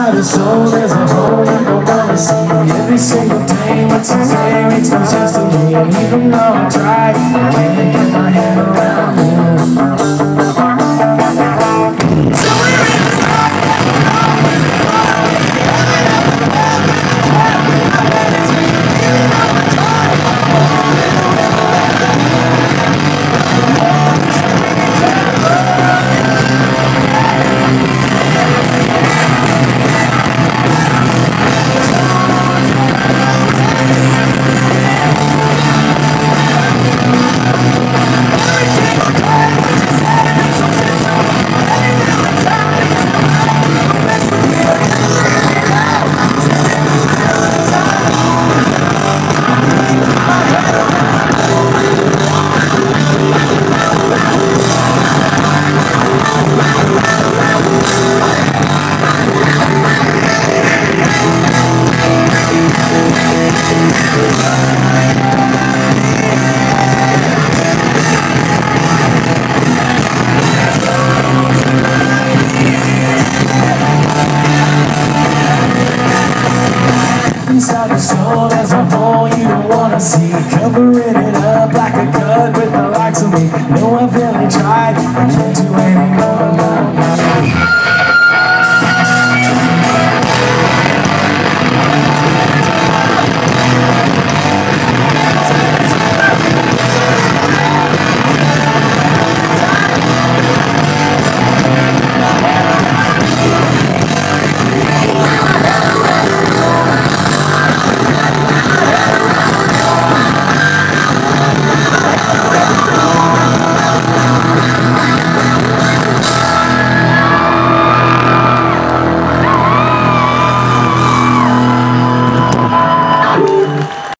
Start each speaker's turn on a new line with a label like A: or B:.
A: inside the soul there's a hole I don't wanna see. Every single day, what's a day, it's no sense to me. And even though I try, I can't get my head around